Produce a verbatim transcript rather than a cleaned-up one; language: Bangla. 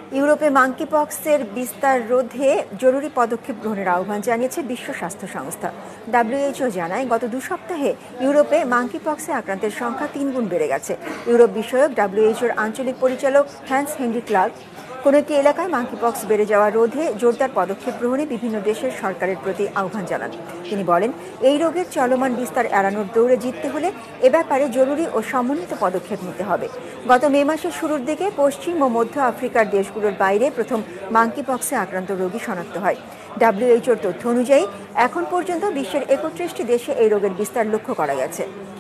ইউরোপে মাঙ্কিপক্সের বিস্তার রোধে জরুরি পদক্ষেপ গ্রহণের আহ্বান জানিয়েছে বিশ্ব স্বাস্থ্য সংস্থা। ডব্লিউএইচও জানায়, গত দু সপ্তাহে ইউরোপে মাঙ্কিপক্সে আক্রান্তের সংখ্যা তিন গুণ বেড়ে গেছে। ইউরোপ বিষয়ক ডব্লিউএইচওর আঞ্চলিক পরিচালক হ্যান্স হেনরি ক্লার্ক কোনো একটি এলাকায় মাঙ্কিপক্স বেড়ে যাওয়া রোধে জোরদার পদক্ষেপ গ্রহণে বিভিন্ন দেশের সরকারের প্রতি আহ্বান জানান। তিনি বলেন, এই রোগের চলমান বিস্তার এড়ানোর দৌড়ে জিততে হলে এ ব্যাপারে জরুরি ও সমন্বিত পদক্ষেপ নিতে হবে। গত মে মাসের শুরুর দিকে পশ্চিম ও মধ্য আফ্রিকার দেশগুলোর বাইরে প্রথম মাঙ্কিপক্সে আক্রান্ত রোগী শনাক্ত হয়। ডব্লিউএইচওর তথ্য অনুযায়ী এখন পর্যন্ত বিশ্বের একত্রিশটি দেশে এই রোগের বিস্তার লক্ষ্য করা গেছে।